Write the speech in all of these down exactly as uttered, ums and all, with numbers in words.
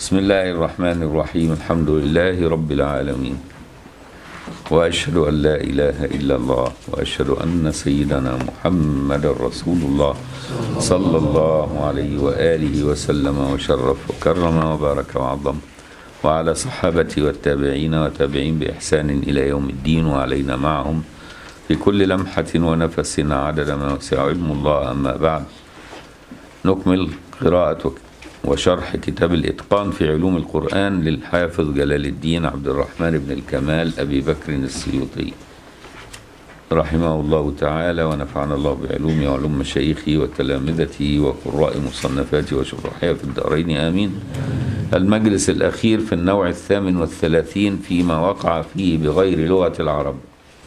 بسم الله الرحمن الرحيم. الحمد لله رب العالمين، وأشهد أن لا إله إلا الله، وأشهد أن سيدنا محمد رسول الله صلى الله عليه وآله وسلم وشرف وكرم وبارك وعظم، وعلى صحابته والتابعين وتابعين بإحسان إلى يوم الدين، وعلينا معهم في كل لمحة ونفس عدد ما وسع علم الله. أما بعد، نكمل قراءة وشرح كتاب الإتقان في علوم القرآن للحافظ جلال الدين عبد الرحمن بن الكمال أبي بكر السيوطي رحمه الله تعالى، ونفعنا الله بعلومه وعلوم مشايخه وتلامذته وقراء مصنفاته وشرحها في الدارين آمين. المجلس الأخير في النوع الثامن والثلاثين فيما وقع فيه بغير لغة العرب،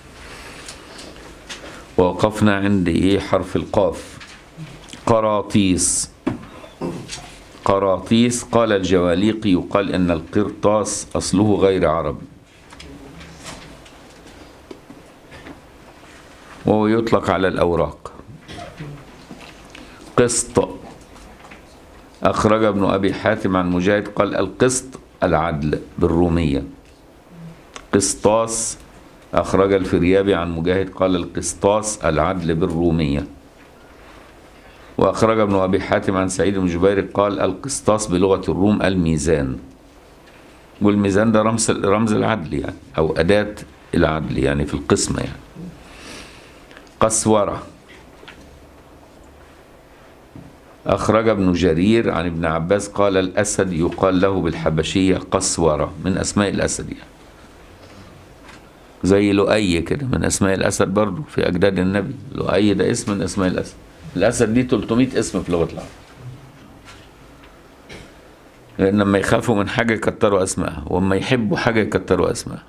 ووقفنا عند إيه؟ حرف القاف. قراطيس. قراطيس قال الجواليقي يقال إن القرطاس أصله غير عربي، وهو يطلق على الأوراق. قسط أخرج ابن أبي حاتم عن مجاهد قال القسط العدل بالرومية. قسطاس أخرج الفريابي عن مجاهد قال القسطاس العدل بالرومية. وأخرج ابن أبي حاتم عن سعيد بن جبير قال القسطاس بلغة الروم الميزان، والميزان ده رمز رمز العدل يعني، أو أداة العدل يعني في القسمة يعني. قسورة أخرج ابن جرير عن ابن عباس قال الأسد يقال له بالحبشية قسورة، من أسماء الأسد يعني، زي لؤي كده من أسماء الأسد برضو في أجداد النبي. لؤي ده اسم من أسماء الأسد. الأسد دي ثلاثمائة اسم في لغة العرب، لأن لما يخافوا من حاجة يكتروا أسمائها، ولما يحبوا حاجة يكتروا أسمائها،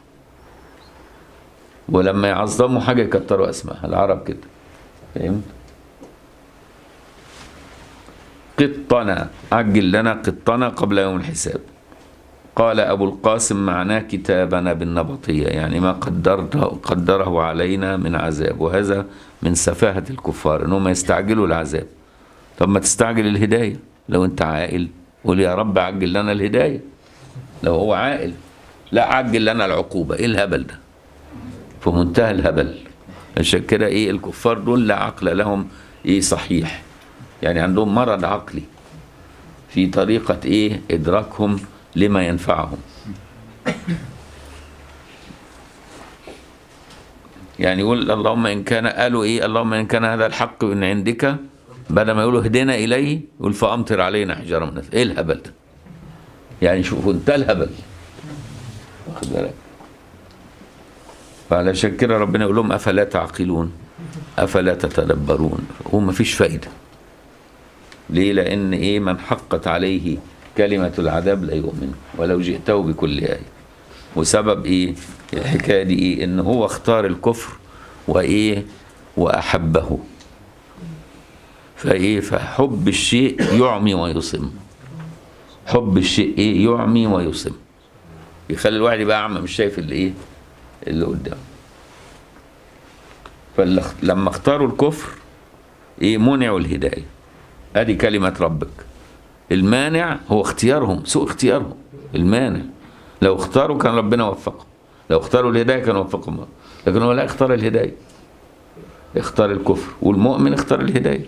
ولما يعظموا حاجة يكتروا أسمائها. العرب كده، فهمت؟ قطنا عجل لنا قطنا قبل يوم الحساب. قال أبو القاسم معناه كتابنا بالنبطية، يعني ما قدرته قدره علينا من عذاب، وهذا من سفاهة الكفار إنهم يستعجلوا العذاب. طب ما تستعجل الهداية لو أنت عاقل، قول يا رب عجل لنا الهداية لو هو عاقل. لا، عجل لنا العقوبة. إيه الهبل ده؟ في منتهى الهبل. عشان كده إيه الكفار دول لا عقل لهم إيه صحيح، يعني عندهم مرض عقلي في طريقة إيه إدراكهم لما ينفعهم. يعني يقول اللهم إن كان، قالوا إيه؟ اللهم إن كان هذا الحق من عندك، بدل ما يقولوا اهدنا إليه يقول فأمطر علينا حجارة من السماء. إيه الهبل ده؟ يعني شوفوا انتهى الهبل، واخد بالك؟ فعلشان كده ربنا يقول لهم أفلا تعقلون أفلا تتدبرون. هو مفيش فايدة. ليه؟ لأن إيه؟ من حقت عليه كلمة العذاب لا يؤمن ولو جئته بكل آية. وسبب إيه الحكاية دي؟ إيه؟ إن هو اختار الكفر وإيه وأحبه. فإيه؟ فحب الشيء يعمي ويصم. حب الشيء إيه؟ يعمي ويصم، يخلي الواحد يبقى أعمى مش شايف اللي إيه اللي قدامه. فلما اختاروا الكفر إيه؟ منعوا الهداية. أدي كلمة ربك. المانع هو اختيارهم، سوء اختيارهم. المانع لو اختاروا كان ربنا وفقهم، لو اختاروا الهداية كان وفقهم، لكن هو لا اختار الهداية، اختار الكفر. والمؤمن اختار الهداية.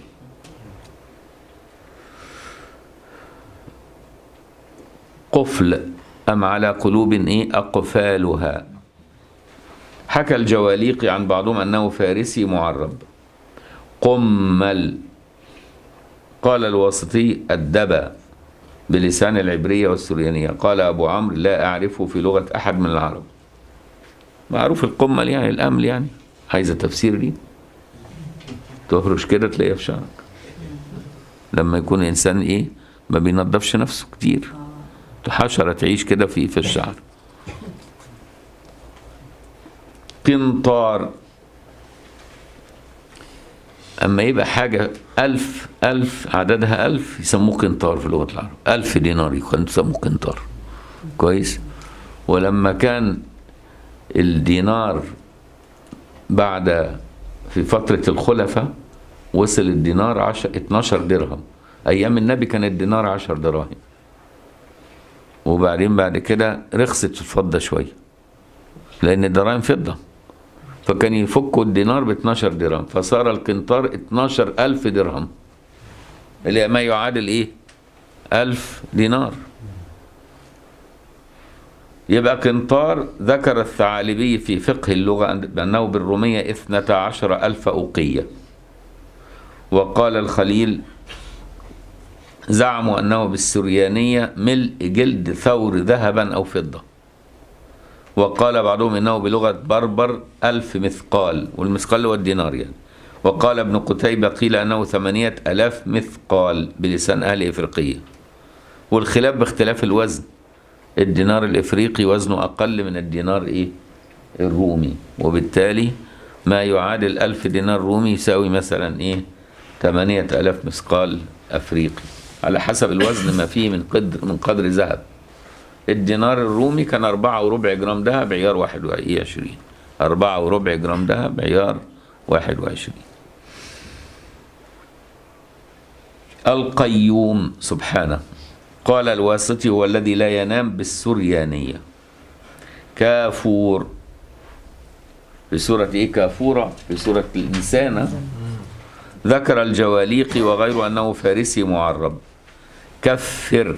قفل أم على قلوب إيه أقفالها. حكى الجواليقي عن بعضهم أنه فارسي معرب. قمل قال الواسطي الدبا بلسان العبرية والسريانية. قال أبو عمرو لا أعرفه في لغة أحد من العرب. معروف القمل يعني الأمل، يعني عايزة تفسير دي تهرش كده تلاقيها في شعرك لما يكون إنسان إيه ما بينظفش نفسه كتير، حشرة تعيش كده في في الشعر. قنطار أما يبقى حاجة ألف ألف عددها ألف يسموه قنطار في لغة العرب. ألف دينار يسموه قنطار. كويس. ولما كان الدينار بعد في فترة الخلفاء وصل الدينار عشر اتناشر درهم. أيام النبي كان الدينار عشر دراهم. وبعدين بعد كده رخصت الفضة شوية لأن الدراهم فضة، فكان يفكوا الدينار ب اتناشر درهم، فصار القنطار اتناشر ألف درهم اللي ما يعادل إيه؟ ألف دينار. يبقى قنطار ذكر الثعالبي في فقه اللغة بأنه بالرومية اثنتا عشر ألف أوقية. وقال الخليل زعموا أنه بالسريانية ملء جلد ثور ذهبا أو فضة. وقال بعضهم إنه بلغة بربر ألف مثقال، والمثقال هو الدينار يعني. وقال ابن قتيبة قيل أنه ثمانية ألاف مثقال بلسان أهل إفريقية. والخلاف باختلاف الوزن، الدينار الإفريقي وزنه أقل من الدينار إيه؟ الرومي، وبالتالي ما يعادل ألف دينار رومي يساوي مثلا إيه؟ ثمانية ألاف مثقال أفريقي على حسب الوزن ما فيه من قدر من قدر ذهب. الدينار الرومي كان أربعة وربع جرام ذهب عيار واحد وعشرين، أربعة وربع جرام ذهب عيار واحد وعشرين. القيوم سبحانه. قال الواسطي هو الذي لا ينام بالسريانية. كافور في سورة إيه؟ كافورة في سورة الإنسان. ذكر الجواليقي وغيره أنه فارسي معرب. كفر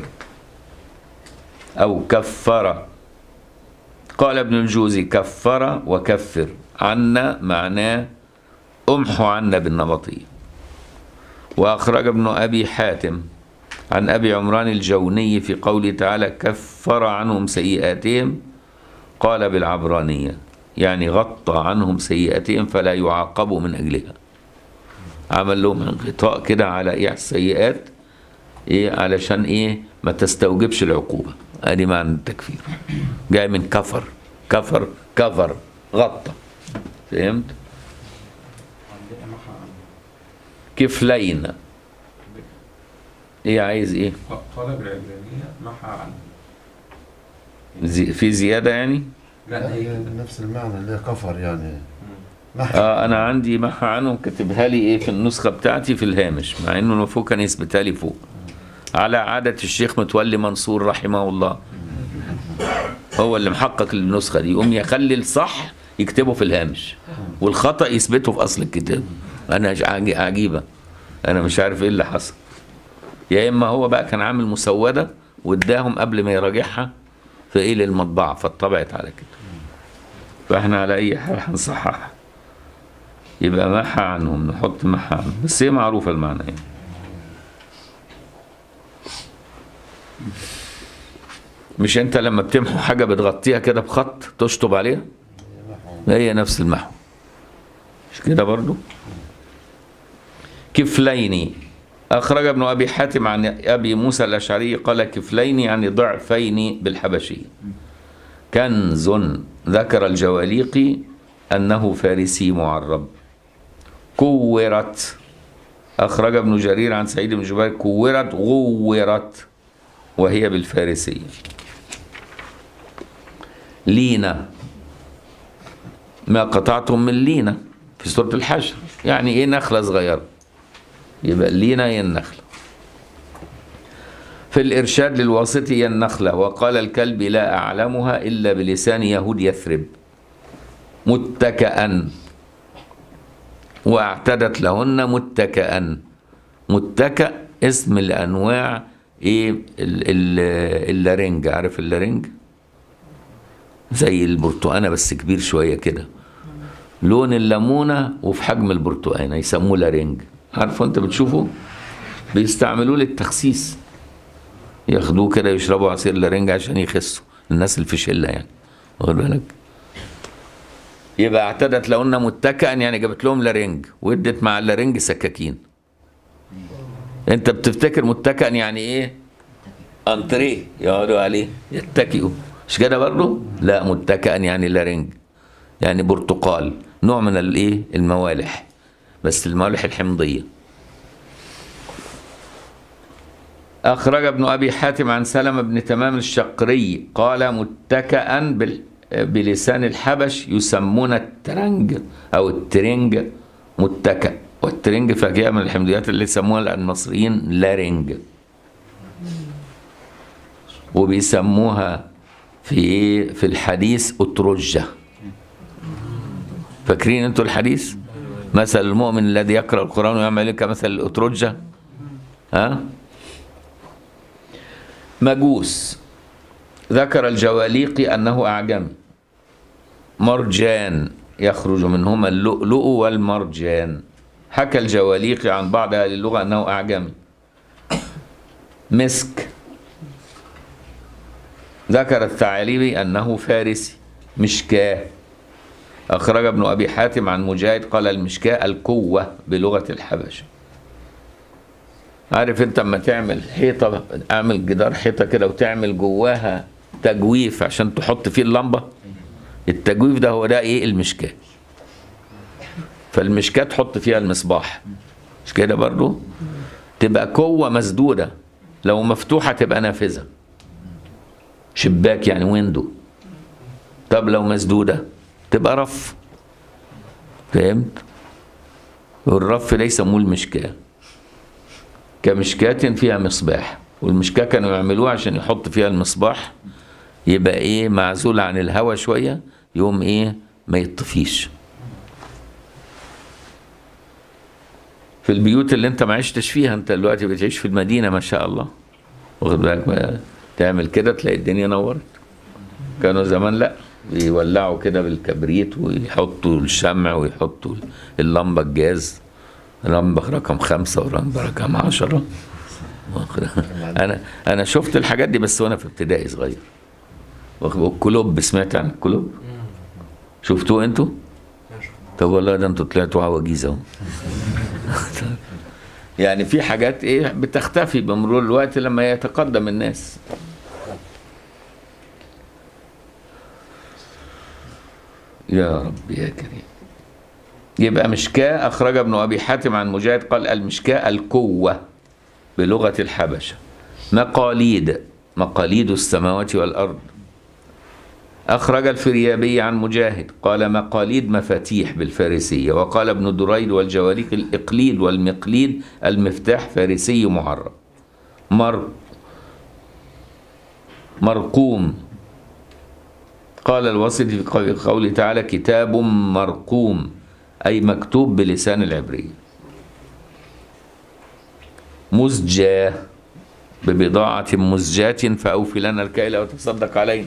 أو كفر. قال ابن الجوزي كفر وكفر عنا معناه امحو عنا بالنبطية. وأخرج ابن أبي حاتم عن أبي عمران الجوني في قوله تعالى كفر عنهم سيئاتهم، قال بالعبرانية يعني غطى عنهم سيئاتهم فلا يعاقبوا من أجلها، عمل لهم انغطاء كده على إيه السيئات إيه علشان إيه ما تستوجبش العقوبة. ادي معنى التكفير، جاي من كفر، كفر كفر غطى. فهمت؟ كفلين ايه عايز ايه؟ طلب العبرانية محى عنه. زي في زيادة يعني؟ لا هي نفس المعنى اللي هي كفر يعني محى. اه انا عندي محى عنه كاتبها لي ايه في النسخة بتاعتي في الهامش، مع انه المفروض كان يثبتها لي فوق على عادة الشيخ متولي منصور رحمه الله، هو اللي محقق النسخة دي، يقوم يخلي الصح يكتبه في الهامش والخطأ يثبته في أصل الكتاب. أنا عجيبة، أنا مش عارف إيه اللي حصل. يا إما هو بقى كان عامل مسودة واداهم قبل ما يراجعها في إيه للمطبعة فاتطبعت على كده، فإحنا على أي حال هنصححها. يبقى محى عنهم، نحط محى عنهم، بس هي معروفة المعنى يعني. مش انت لما بتمحو حاجة بتغطيها كده بخط تشطب عليها؟ هي نفس المحو، مش كده برضو؟ كفلين. أخرج ابن أبي حاتم عن أبي موسى الأشعري قال كفلين يعني ضعفين بالحبشية. كنز ذكر الجواليقي أنه فارسي معرب. كورت. أخرج ابن جرير عن سعيد بن جبير كورت غورت وهي بالفارسية. لينة ما قطعتم من لينة في سورة الحشر، يعني ايه نخلة صغيرة، يبقى لينة هي النخلة. في الإرشاد للواسطي هي النخلة. وقال الكلب لا أعلمها إلا بلسان يهود يثرب. متكئا واعتدت لهن متكئا. متكئ اسم الأنواع ايه اللارنج، عارف اللارنج؟ زي البرتقانه بس كبير شويه كده، لون الليمونه وفي حجم البرتقانه، يسموه لارنج. عارفه انت بتشوفه بيستعملوه للتخسيس، ياخدوه كده يشربوا عصير لارنج عشان يخسوا الناس اللي في شله يعني، واخد بالك؟ يبقى اعتدت لهن متكئا يعني جابت لهم لارنج وادت مع اللارنج سكاكين. انت بتفتكر متكئا يعني ايه؟ انتريه يقعدوا عليه يتكئوا، مش كده برضه؟ لا، متكئا يعني لارنج، يعني برتقال، نوع من الايه؟ الموالح، بس الموالح الحمضيه. اخرج ابن ابي حاتم عن سلمة بن تمام الشقري قال متكئا بال بلسان الحبش يسمون الترنج او الترنج متكئ، والترنج فاكهه من الحمضيات اللي يسموها المصريين لارنج. وبيسموها في ايه في الحديث أترجة. فاكرين انتوا الحديث؟ مثل المؤمن الذي يقرأ القرآن ويعمل كمثل الأترجة. ها؟ مجوس ذكر الجواليقي أنه أعجمي. مرجان يخرج منهما اللؤلؤ والمرجان. حكى الجواليقي عن بعض أهل اللغة أنه أعجمي. مسك ذكر الثعالبي أنه فارسي. مشكاه أخرج ابن أبي حاتم عن مجاهد قال المشكاه القوة بلغة الحبشة. عارف انت اما تعمل حيطة، اعمل جدار حيطة كده وتعمل جواها تجويف عشان تحط فيه اللمبة، التجويف ده هو ده ايه المشكاه. فالمشكاه تحط فيها المصباح، مش كده برضو؟ تبقى قوة مسدودة، لو مفتوحة تبقى نافذة، شباك يعني ويندو. طب لو مسدودة تبقى رف. فهمت؟ والرف ده يسموه المشكاه. كمشكاة فيها مصباح، والمشكاة كانوا يعملوها عشان يحط فيها المصباح يبقى ايه معزول عن الهواء شوية، يقوم ايه ما يطفيش. في البيوت اللي انت ما عشتش فيها، انت دلوقتي بتعيش في المدينة ما شاء الله، واخد بالك بقى، تعمل كده تلاقي الدنيا نورت. كانوا زمان لا، بيولعوا كده بالكبريت ويحطوا الشمع ويحطوا اللمبة الجاز، لمبة رقم خمسة ولمبة رقم عشرة. أنا أنا شفت الحاجات دي بس وأنا في ابتدائي صغير. الكلوب، سمعت عن الكلوب؟ شفتوه أنتوا؟ طب والله ده أنتوا طلعتوا عواجيز أهو. يعني في حاجات إيه بتختفي بمرور الوقت لما يتقدم الناس. يا رب يا كريم. يبقى مشكاه أخرج ابن أبي حاتم عن مجاهد قال المشكاه القوة بلغة الحبشة. مقاليد، مقاليد السماوات والأرض. أخرج الفريابي عن مجاهد قال مقاليد مفاتيح بالفارسية. وقال ابن دريد والجواليق الإقليد والمقليد المفتاح فارسي معرب. مر مرقوم. قال الواسطي في قوله تعالى كتاب مرقوم أي مكتوب بلسان العبرية. مزجاة ببضاعة مزجاة فأوفي لنا الكيل وتصدق علينا.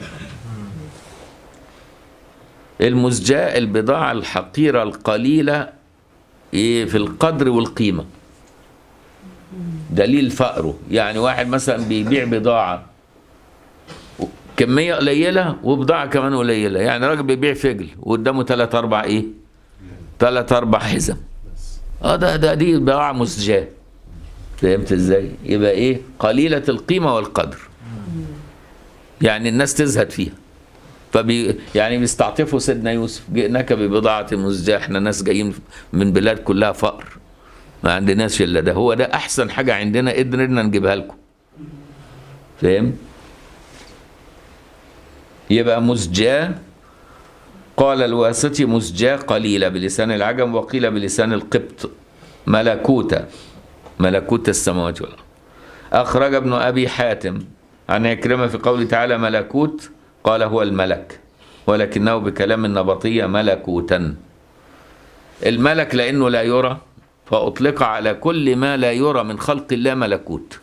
المزجاة البضاعة الحقيرة القليلة في القدر والقيمة، دليل فقره. يعني واحد مثلا بيبيع بضاعة كمية قليلة وبضاعة كمان قليلة، يعني راجل بيبيع فجل وقدامه ثلاث أربع إيه؟ ثلاث أربع حزم. اه ده ده دي بضاعة مزجاة. فهمت ازاي؟ يبقى ايه؟ قليلة القيمة والقدر. يعني الناس تزهد فيها. فبي يعني بيستعطفوا سيدنا يوسف، جئناك ببضاعة مزجاة، احنا ناس جايين من بلاد كلها فقر، ما عندناش الا ده، هو ده أحسن حاجة عندنا قدرنا نجيبها لكم. فهم؟ يبقى مزجاة. قال الواسطي مزجاة قليلة بلسان العجم، وقيل بلسان القبط ملكوتة، ملكوت السماوات والأرض. أخرج ابن أبي حاتم عن عكرمة في قوله تعالى ملكوت قال هو الملك، ولكنه بكلام النبطية ملكوتا. الملك لأنه لا يرى فأطلق على كل ما لا يرى من خلق الله ملكوت.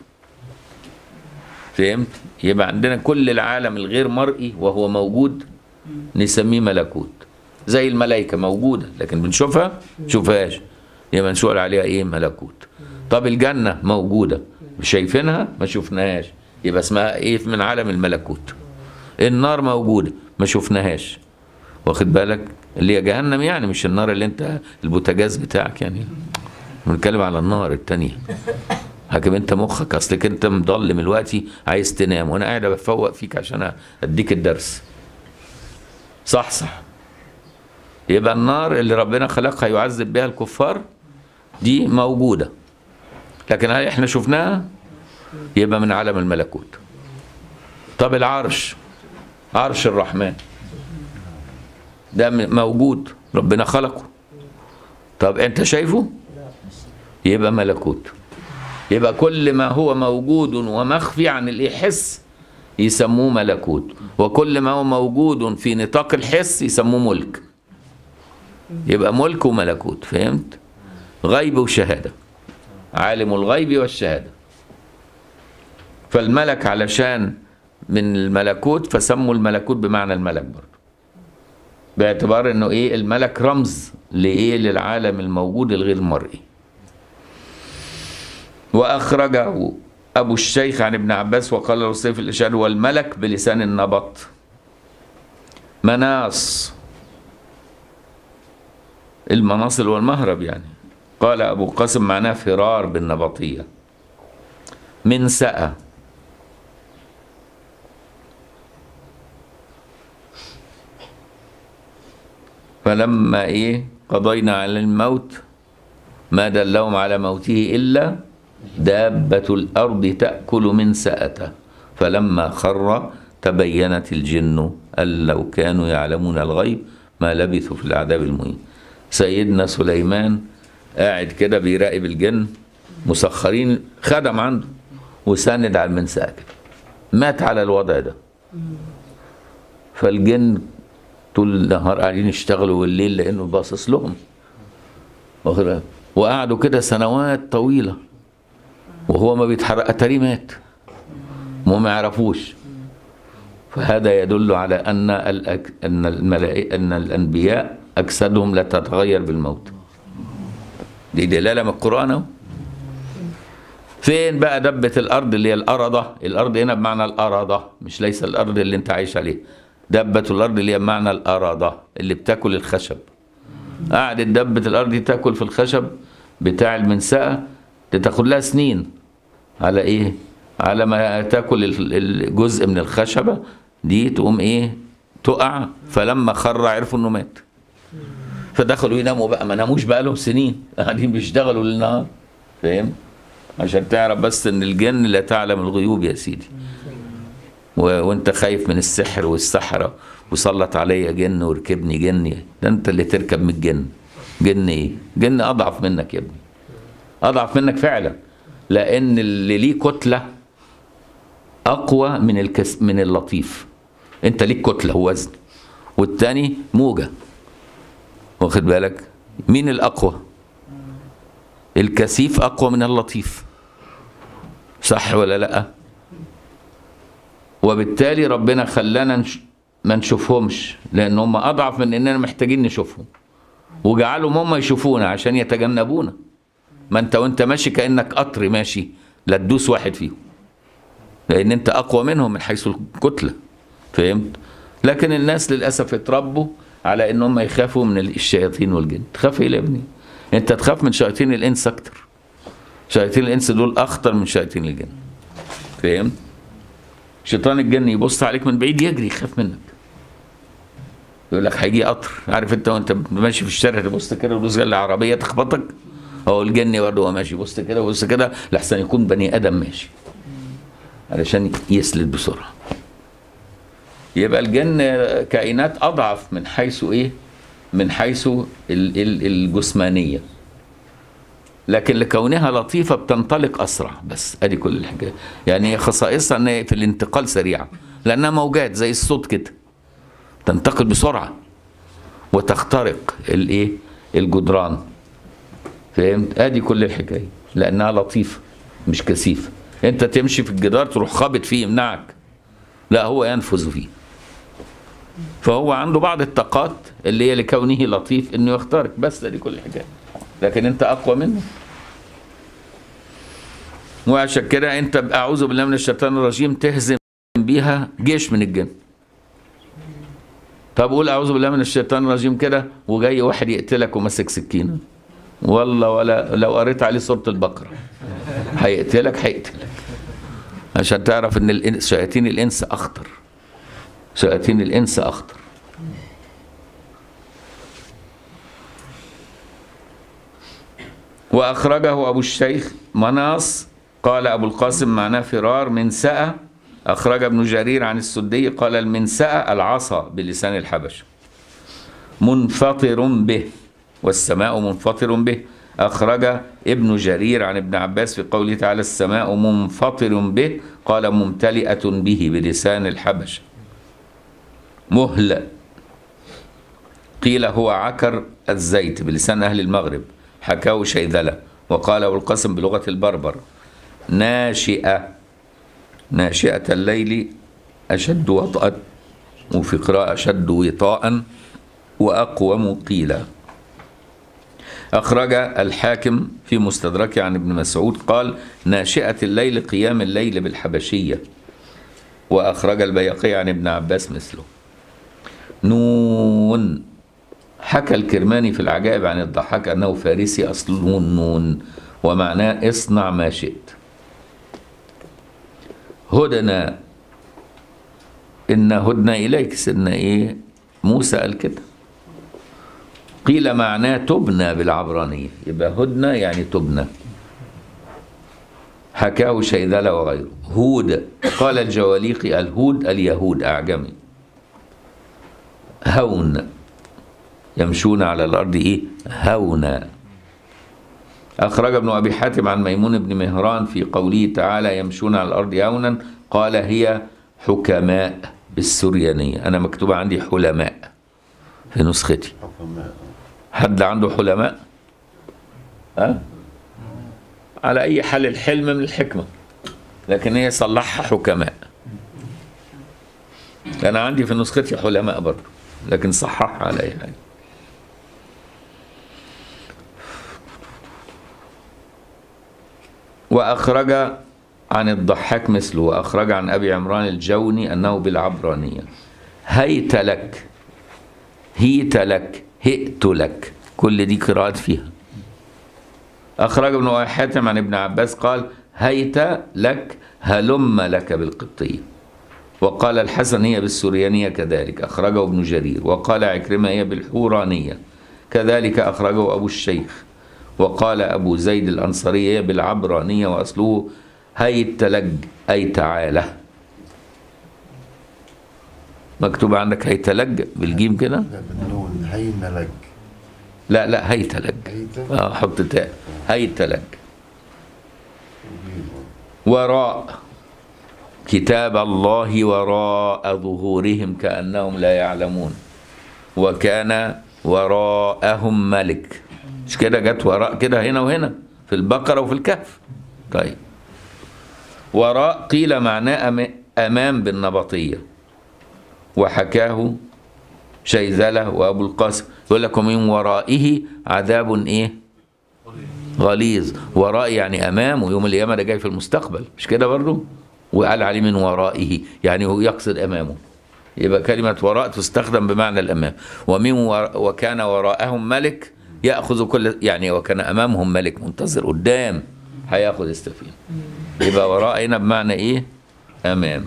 فهمت؟ يبقى عندنا كل العالم الغير مرئي وهو موجود نسميه ملكوت. زي الملائكة موجودة لكن بنشوفها نشوفهاش، يبقى نقول عليها ايه؟ ملكوت. طب الجنة موجودة شايفينها ما شفناهاش، يبقى اسمها ايه؟ من عالم الملكوت. النار موجودة ما شفناهاش، واخد بالك؟ اللي هي جهنم، يعني مش النار اللي انت البوتاجاز بتاعك، يعني بنتكلم على النار التانية. حاكم انت مخك، اصلك انت مضلم دلوقتي عايز تنام وانا قاعد بفوق فيك عشان اديك الدرس. صح صح. يبقى النار اللي ربنا خلقها يعذب بها الكفار دي موجودة، لكن هل احنا شفناها؟ يبقى من عالم الملكوت. طب العرش، عرش الرحمن ده موجود ربنا خلقه، طب انت شايفه؟ يبقى ملكوت. يبقى كل ما هو موجود ومخفي عن الحس يسموه ملكوت، وكل ما هو موجود في نطاق الحس يسموه ملك. يبقى ملك وملكوت، فهمت؟ غيب وشهادة، عالم الغيب والشهادة. فالملك علشان من الملكوت فسموا الملكوت بمعنى الملك برضه، باعتبار انه ايه الملك رمز لايه للعالم الموجود الغير مرئي. واخرجه ابو الشيخ عن ابن عباس وقال له سيف الاشاره والملك بلسان النبط مناص، المناصل والمهرب يعني. قال ابو قاسم معناه فرار بالنبطيه. من سأ فلما ايه قضينا على الموت ما دلهم على موته الا دابة الارض تأكل من سأته فلما خر تبينت الجن ان لو كانوا يعلمون الغيب ما لبثوا في العذاب المهين. سيدنا سليمان قاعد كده بيراقب الجن مسخرين، خدم عنده وساند على المنسأة كده، مات على الوضع ده. فالجن طول النهار قاعدين يشتغلوا والليل لانه باصص لهم، وقعدوا كده سنوات طويله وهو ما بيتحرك، اتاري مات وما يعرفوش. فهذا يدل على ان الأك... ان الملائكه ان الانبياء اجسادهم لا تتغير بالموت. دي دلاله من القران اهو. فين بقى دبه الارض اللي هي الارضه؟ الارض هنا بمعنى الارضه، مش ليس الارض اللي انت عايش عليه. دبة الأرض اللي هي بمعنى الأرادة اللي بتاكل الخشب. قعدت دبة الأرض دي تاكل في الخشب بتاع المنسأة، تاخد لها سنين على إيه؟ على ما تاكل الجزء من الخشبة دي تقوم إيه؟ تقع. فلما خر عرفوا إنه مات. فدخلوا يناموا بقى، ما ناموش بقى لهم سنين، قاعدين بيشتغلوا للنهار. فاهم؟ عشان تعرف بس إن الجن لا تعلم الغيوب يا سيدي. وانت خايف من السحر والسحرة وسلط عليا جن وركبني جن، ده انت اللي تركب من الجن. جن ايه؟ جن اضعف منك يا ابني، اضعف منك فعلا، لان اللي ليه كتلة اقوى من الكس من اللطيف. انت ليك كتلة ووزن، والتاني موجة، واخد بالك؟ مين الاقوى؟ الكثيف اقوى من اللطيف، صح ولا لا؟ وبالتالي ربنا خلانا نش... ما نشوفهمش، لان هم اضعف من اننا محتاجين نشوفهم، وجعلهم هم يشوفونا عشان يتجنبونا. ما انت وانت ماشي كانك قطر ماشي، لا تدوس واحد فيهم، لان انت اقوى منهم من حيث الكتله. فهمت؟ لكن الناس للاسف اتربوا على ان هم يخافوا من الشياطين والجن. تخاف ايه يا ابني؟ انت تخاف من شياطين الانس اكتر. شياطين الانس دول اخطر من شياطين الجن. فهمت؟ شيطان الجن يبص عليك من بعيد يجري يخاف منك، يقول لك هيجي قطر. عارف انت وانت ماشي في الشارع تبص كده وتبص على العربيه تخبطك؟ هو الجن برضه هو ماشي يبص كده ويبص كده لحسن يكون بني ادم ماشي علشان يسلد بسرعه. يبقى الجن كائنات اضعف من حيث ايه؟ من حيث الجسمانيه، لكن لكونها لطيفة بتنطلق أسرع. بس أدي كل الحكاية. يعني خصائصها أن في الانتقال سريعة، لأنها موجات زي الصوت كده، تنتقل بسرعة وتخترق الإيه؟ الجدران. فهمت؟ أدي كل الحكاية، لأنها لطيفة مش كثيفة. أنت تمشي في الجدار تروح خابط فيه يمنعك، لا هو ينفذ فيه. فهو عنده بعض الطاقات اللي هي لكونه لطيف إنه يخترق. بس أدي كل الحكاية، لكن انت اقوى منه. وعشان كده انت اعوذ بالله من الشيطان الرجيم تهزم بيها جيش من الجن. طب قول اعوذ بالله من الشيطان الرجيم كده وجاي واحد يقتلك وماسك سكينه، والله ولا لو قريت عليه سوره البقره هيقتلك هيقتلك. عشان تعرف ان شياطين الانس اخطر. شياطين الانس اخطر. وأخرجه أبو الشيخ مناص قال أبو القاسم معناه فرار. منسأة أخرج ابن جرير عن السدي قال المنسأة العصا بلسان الحبش. منفطر به والسماء منفطر به، أخرج ابن جرير عن ابن عباس في قوله تعالى السماء منفطر به، قال ممتلئة به بلسان الحبشة. مهل قيل هو عكر الزيت بلسان أهل المغرب، حكاه شيذلة، وقال أبو القاسم بلغة البربر. ناشئة ناشئة الليل أشد وطأ، وفي قراءة أشد وطاء وأقوم قيلا. أخرج الحاكم في مستدركه عن ابن مسعود قال ناشئة الليل قيام الليل بالحبشية، وأخرج البيهقي عن ابن عباس مثله. نون حكى الكرماني في العجائب عن الضحاك أنه فارسي أصله النون، ومعناه اصنع ما شئت. هدنا إن هدنا إليك، سيدنا إيه موسى قال كده. قيل معناه تبنى بالعبرانية، يبقى هدنا يعني تبنى، حكاه شيذلة وغيره. هود قال الجواليقي الهود اليهود أعجمي. هون يمشون على الأرض إيه هونا. أخرج ابن أبي حاتم عن ميمون بن مهران في قوله تعالى يمشون على الأرض هونا، قال هي حكماء بالسريانية. أنا مكتوبة عندي حلماء في نسختي. حد عنده حلماء؟ ها؟ على أي حال الحلم من الحكمة، لكن هي صلحها حكماء. أنا عندي في نسختي حلماء برضه، لكن صححها على أي حال. وأخرج عن الضحاك مثله، وأخرج عن أبي عمران الجوني أنه بالعبرانية. هيت لك هيت لك هئت لك، كل دي قراءات فيها. أخرج ابن أبي حاتم عن ابن عباس قال هيت لك هلم لك بالقبطية، وقال الحسن هي بالسريانية كذلك، أخرجه ابن جرير، وقال عكرمة هي بالحورانية كذلك، أخرجه أبو الشيخ، وقال أبو زيد الأنصاري هي بالعبرانية وأصله هيت لك أي تعالى. مكتوب عندك هيت لك بالجيم كده؟ لا بالنون هين لك. لا لا هيت لك. هيت؟ اه حط تاء. هيت لك. وراء كتاب الله وراء ظهورهم كأنهم لا يعلمون، وكان وراءهم ملك. مش كده جت وراء كده هنا وهنا في البقرة وفي الكهف. طيب وراء قيل معناه أمام بالنبطية، وحكاه شيذلة وأبو القاسم. يقول لك ومن ورائه عذاب إيه غليظ. وراء يعني أمامه، يوم القيامة ده جاي في المستقبل، مش كده برضو؟ وقال عليه من ورائه يعني هو يقصد أمامه، يبقى كلمة وراء تستخدم بمعنى الأمام. ومن وراء وكان وراءهم ملك يأخذ كل، يعني وكان أمامهم ملك منتظر قدام هياخذ السفينة. يبقى وراء هنا بمعنى إيه؟ أمام.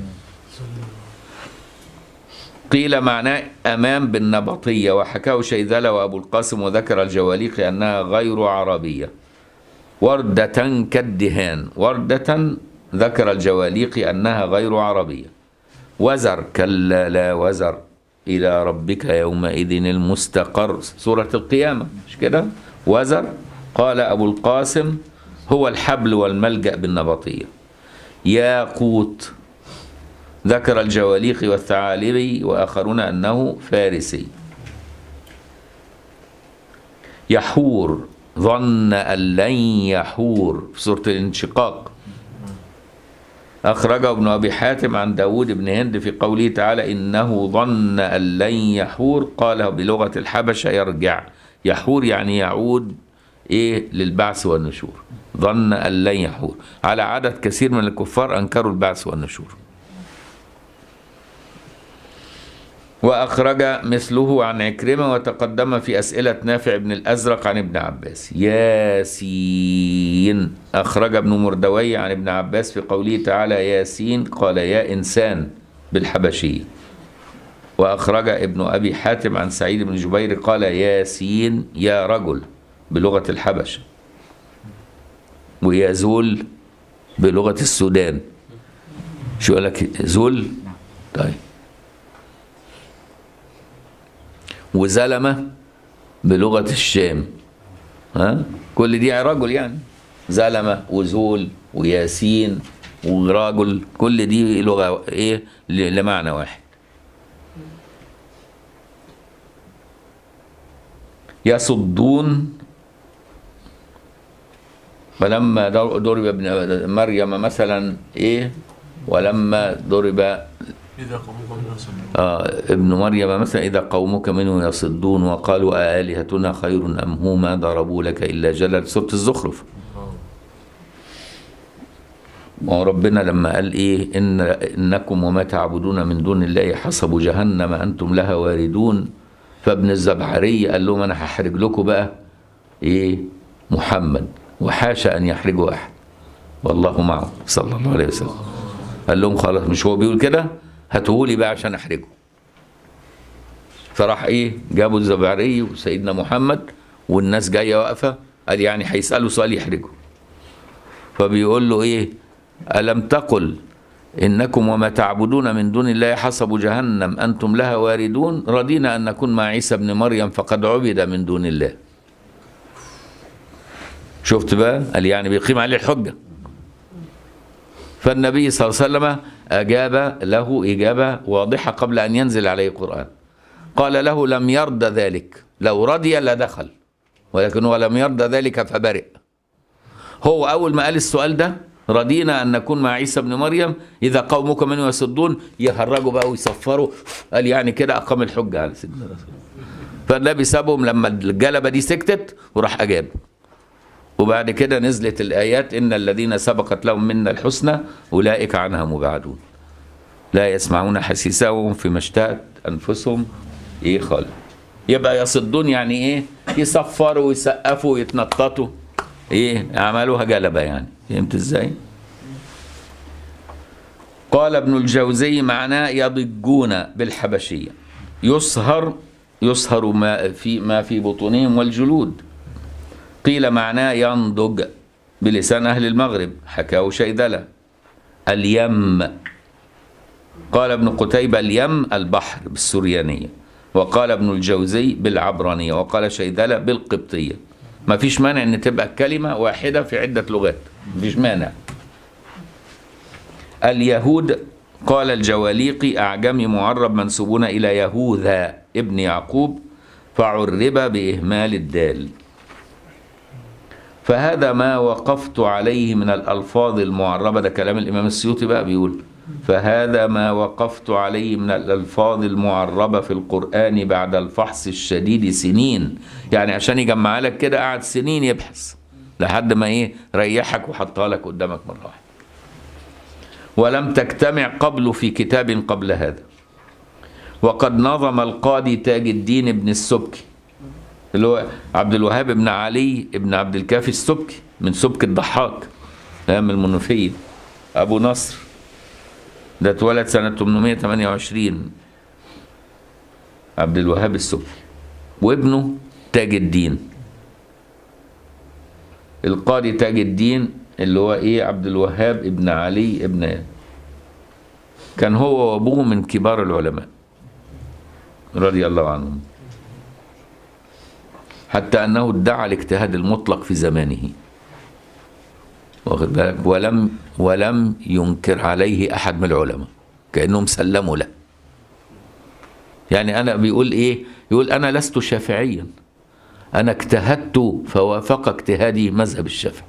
قيل معناه أمام بالنبطية، وحكاه شيذلة وأبو القاسم، وذكر الجواليقي أنها غير عربية. وردة كالدهان، وردة ذكر الجواليقي أنها غير عربية. وزر كلا لا وزر إلى ربك يومئذ المستقر، سورة القيامة مش كده؟ وزر. قال أبو القاسم هو الحبل والملجأ بالنبطية. ياقوت ذكر الجواليقي والثعالبي وآخرون أنه فارسي. يحور ظن أن لن يحور في سورة الانشقاق. أخرجه ابن أبي حاتم عن داود بن هند في قوله تعالى إنه ظن أن لن يحور، قال بلغة الحبشة يرجع. يحور يعني يعود إيه للبعث والنشور. ظن أن لن يحور، على عدد كثير من الكفار أنكروا البعث والنشور. وأخرج مثله عن عكرمة، وتقدم في أسئلة نافع بن الأزرق عن ابن عباس. ياسين أخرج ابن مردوي عن ابن عباس في قوله تعالى ياسين، قال يا إنسان بالحبشية. وأخرج ابن أبي حاتم عن سعيد بن جبير قال ياسين يا رجل بلغة الحبشة، ويزول بلغة السودان. شو قال لك زول؟ طيب. وزلمة بلغة الشام، ها كل دي رجل يعني، زلمة وزول وياسين ورجل، كل دي لغة ايه لمعنى واحد. يصدون، فلما ضرب ابن مريم مثلا ايه، ولما ضرب إذا قومكم يصدون آه ابن مريم مثلا إذا قومك منه يصدون وقالوا آلهتنا خير أم هو ما ضربوا لك إلا جدلا، سورة الزخرف. ما ربنا لما قال إيه إن إنكم وما تعبدون من دون الله حصب جهنم أنتم لها واردون، فابن الزبعري قال لهم أنا هحرج لكم بقى إيه محمد، وحاشا أن يحرجوا أحد والله معه صلى الله عليه وسلم. قال لهم خلاص مش هو بيقول كده، هاتوهولي بقى عشان احرجه. فراح ايه جابوا الزبعري وسيدنا محمد والناس جايه واقفه، قال يعني هيسالوا سؤال يحرجه. فبيقول له ايه الم تقل انكم وما تعبدون من دون الله حصب جهنم انتم لها واردون، رضينا ان نكون مع عيسى ابن مريم فقد عبد من دون الله. شفت بقى، قال يعني بيقيم عليه الحجه. فالنبي صلى الله عليه وسلم أجاب له إجابة واضحة قبل أن ينزل عليه القرآن، قال له لم يرد ذلك، لو رضي لدخل، ولكن هو لم يرد ذلك فبرئ. هو أول ما قال السؤال ده رضينا أن نكون مع عيسى ابن مريم إذا قومك منه يصدون، يهرجوا بقى ويصفروا، قال يعني كده أقام الحجة على سيدنا رسول الله. فالنبي سابهم لما الجلبة دي سكتت وراح أجاب. وبعد كده نزلت الآيات إن الذين سبقت لهم منا الحسنى أولئك عنها مبعدون لا يسمعون حسيسها وهم فيما اشتهت أنفسهم إيه خالد. يبقى يصدون يعني إيه يصفروا ويسقفوا ويتنططوا، إيه عملوها جلبة يعني. فهمت إزاي؟ قال ابن الجوزي معناه يضجون بالحبشية، يصهر يصهر ما في ما في بطونهم والجلود. قيل معناه ينضج بلسان أهل المغرب، حكاه شيدلة. اليم، قال ابن قتيبة اليم البحر بالسريانية، وقال ابن الجوزي بالعبرانية، وقال شيدلة بالقبطية. ما فيش مانع ان تبقى كلمة واحدة في عدة لغات، ما فيش مانع. اليهود، قال الجواليقي أعجمي معرب منسوبون إلى يهوذا ابن يعقوب فعرب بإهمال الدال. فهذا ما وقفت عليه من الألفاظ المعربة، ده كلام الإمام السيوطي بقى بيقول فهذا ما وقفت عليه من الألفاظ المعربة في القرآن بعد الفحص الشديد سنين. يعني عشان يجمع لك كده قعد سنين يبحث لحد ما ايه ريحك وحطها لك قدامك مرة واحدة. ولم تجتمع قبل في كتاب قبل هذا. وقد نظم القاضي تاج الدين ابن السبكي اللي هو عبد الوهاب ابن علي ابن عبد الكافي السبكي من سبك الضحاك من المنوفية، أبو نصر، ده اتولد سنة ثمانمائة وثمانية وعشرين، عبد الوهاب السبكي، وابنه تاج الدين. القاضي تاج الدين اللي هو ايه عبد الوهاب ابن علي ابن، كان هو وابوه من كبار العلماء رضي الله عنهم، حتى أنه ادعى الاجتهاد المطلق في زمانه، واخد بالك، ولم ولم ينكر عليه أحد من العلماء، كأنهم سلموا له. يعني أنا بيقول إيه؟ يقول أنا لست شافعيا، أنا اجتهدت فوافق اجتهادي مذهب الشافعي.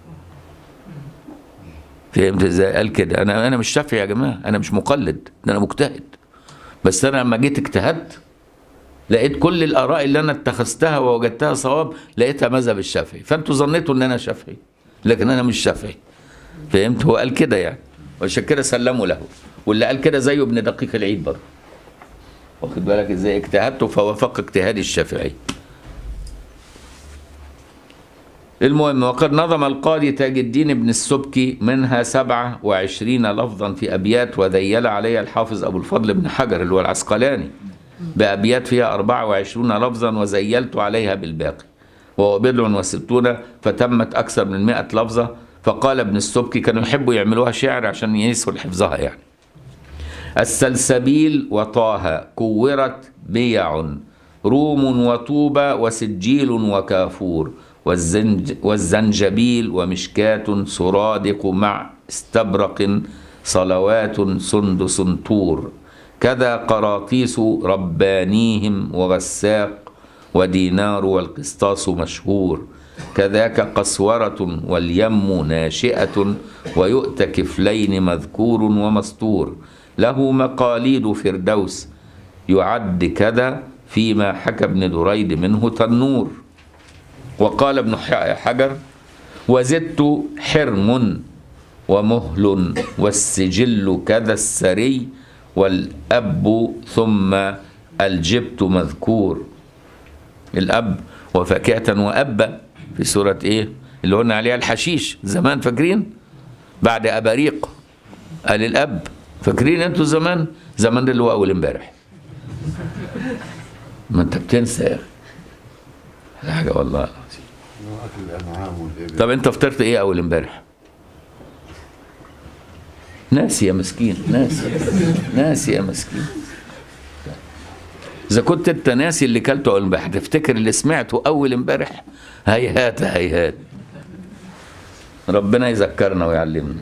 فهمت ازاي؟ قال كده أنا أنا مش شافعي يا جماعة، أنا مش مقلد، ده أنا مجتهد، بس أنا لما جيت اجتهدت لقيت كل الآراء اللي أنا اتخذتها ووجدتها صواب لقيتها مذهب الشافعي، فأنتوا ظنيتوا إن أنا شافعي، لكن أنا مش شافعي. فهمت؟ هو قال كده يعني، وعشان كده سلموا له. واللي قال كده زيه ابن دقيق العيد برضه، واخد بالك ازاي؟ اجتهدت فوافق اجتهادي الشافعي. المهم، وقد نظم القاضي تاج الدين ابن السبكي منها سبعة وعشرين لفظا في أبيات، وذيل عليها الحافظ أبو الفضل بن حجر اللي هو العسقلاني بأبيات فيها أربعة وعشرين لفظا، وزيلت عليها بالباقي وهو بضع وستون، فتمت أكثر من مئة لفظة. فقال ابن السبكي كانوا يحبوا يعملوها شعر عشان يسهل حفظها يعني. السلسبيل وطه كورت بيع، روم وطوبى وسجيل وكافور، والزنج والزنجبيل ومشكاة سرادق مع استبرق صلوات سندس طور. كذا قراطيس ربانيهم وغساق ودينار والقسطاس مشهور. كذاك قسورة واليم ناشئة ويؤتى كفلين مذكور ومستور. له مقاليد فردوس يعد كذا فيما حكى ابن دريد منه تنور. وقال ابن حجر وزدت حرم ومهل والسجل كذا السري والأب ثم الجبت مذكور. الأب وفاكهة وأبا في سورة إيه اللي قلنا عليها الحشيش زمان، فاكرين؟ بعد أباريق قال الأب، فاكرين أنتوا زمان؟ زمان اللي هو أول امبارح. ما أنت بتنسى يا أخي حاجة والله. طب أنت فطرت إيه أول امبارح؟ ناسي يا مسكين، ناسي ناسي يا مسكين. إذا كنت أنت ناسي اللي كلته أول امبارح تفتكر اللي سمعته أول امبارح؟ هيهات هيهات. ربنا يذكرنا ويعلمنا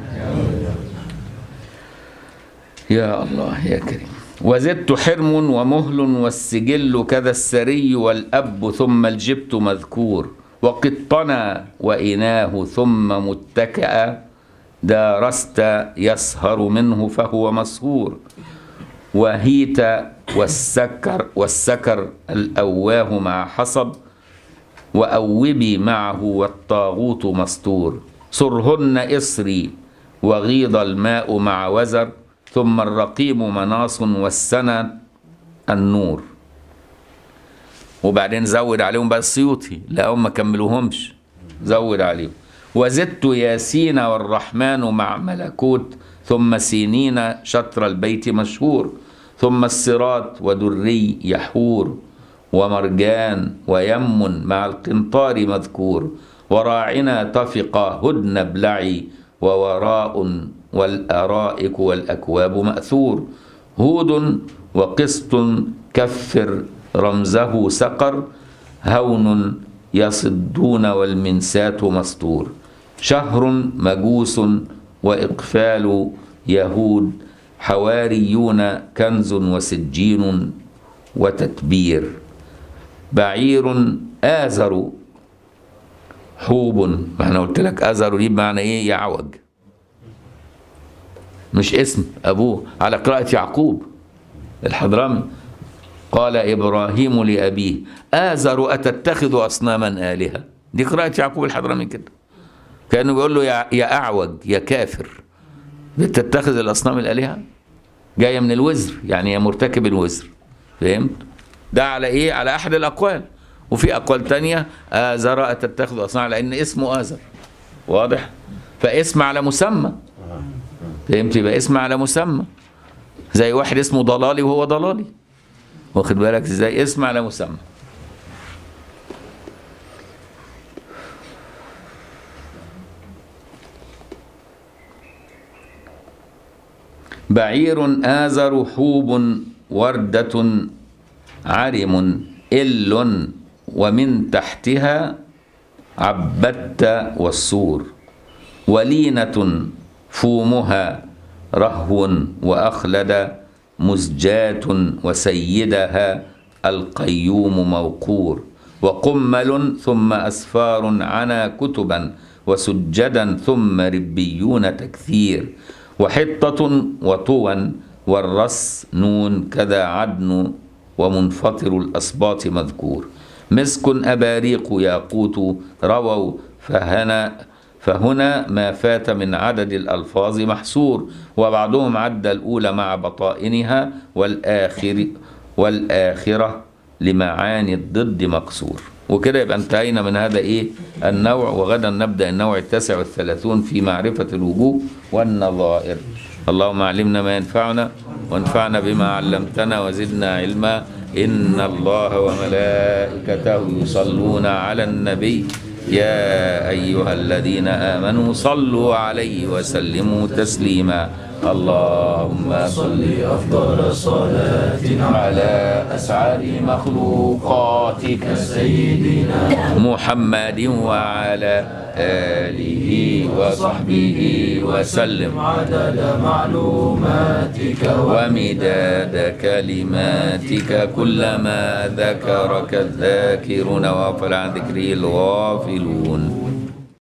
يا الله يا كريم. وزدت حرم ومهل والسجل كذا السري والأب ثم الجبت مذكور. وقطنا وإناه ثم متكأ دارست يسهر منه فهو مسهور. وهيت والسكر والسكر الأواه مع حصب وأوبي معه والطاغوت مستور. صرهن إصري وغيض الماء مع وزر ثم الرقيم مناص والسنة النور. وبعدين زود عليهم بقى السيوطي، لا هم ما كملوهمش، زود عليهم. وزدت ياسين والرحمن مع ملكوت ثم سينين شطر البيت مشهور. ثم الصراط ودري يحور ومرجان ويم مع القنطار مذكور. وراعنا طفق هدن بلعي ووراء والأرائك والأكواب مأثور. هود وقسط كفر رمزه سقر هون يصدون والمنسات مسطور. شهر مجوس وإقفال يهود حواريون كنز وسجين وتتبير. بعير آزر حوب، ما انا قلت لك آزر دي بمعنى ايه؟ يعوج، مش اسم ابوه على قراءة يعقوب الحضرمي. قال إبراهيم لأبيه آزر أتتخذ أصناما آلهة. دي قراءة يعقوب الحضرمي كده، كأنه بيقول له يا, يا أعوج يا كافر بتتخذ الأصنام الآلهة. جاية من الوزر، يعني يا مرتكب الوزر. فهمت؟ ده على إيه؟ على أحد الأقوال. وفي أقوال تانية آزر أتتخذ أصناما، لأن اسمه آزر. واضح؟ فاسم على مسمى. فهمت؟ يبقى اسم على مسمى. زي واحد اسمه ضلالي وهو ضلالي، واخد بالك ازاي؟ اسم على مسمى. بعير آزر حوب وردة عرم إل ومن تحتها عبدت والسور. ولينة فومها رهو وأخلد مزجاة وسيدها القيوم موقور. وقمل ثم أسفار عنا كتبا وسجدا ثم ربيون تكثير. وحطة وطوا والرس نون كذا عدن ومنفطر الأصباط مذكور. مسك أباريق ياقوت رووا فهنا فهنا ما فات من عدد الألفاظ محصور. وبعضهم عد الأولى مع بطائنها والآخر والآخرة لمعاني الضد مقصور. وكده يبقى انتهينا من هذا إيه النوع. وغدا نبدأ النوع التاسع والثلاثون في معرفة الوجوه والنظائر. اللهم علمنا ما ينفعنا وانفعنا بما علمتنا وزدنا علما. إن الله وملائكته يصلون على النبي يا أيها الذين آمنوا صلوا عليه وسلموا تسليما. اللهم صل أفضل صلاة على أسعد مخلوقاتك سيدنا محمد وعلى آله وصحبه وسلم عدد معلوماتك ومداد كلماتك كلما ذكرك الذاكرون وغفل عن ذكره الغافلون.